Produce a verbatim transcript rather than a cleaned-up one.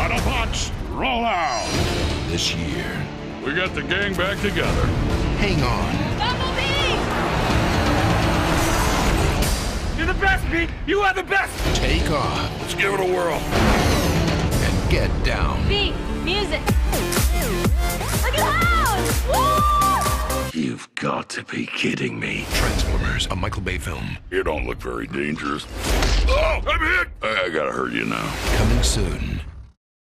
Autobots, roll out! This year, We got the gang back together. hang on. Bumblebee! You're the best, Pete! You are the best! Take off Let's give it a whirl. and get down. B, music! Look at the house! Woo! You've got to be kidding me. Transformers, a Michael Bay film. You don't look very dangerous. Oh, I'm hit! I, I gotta hurt you now. Coming soon.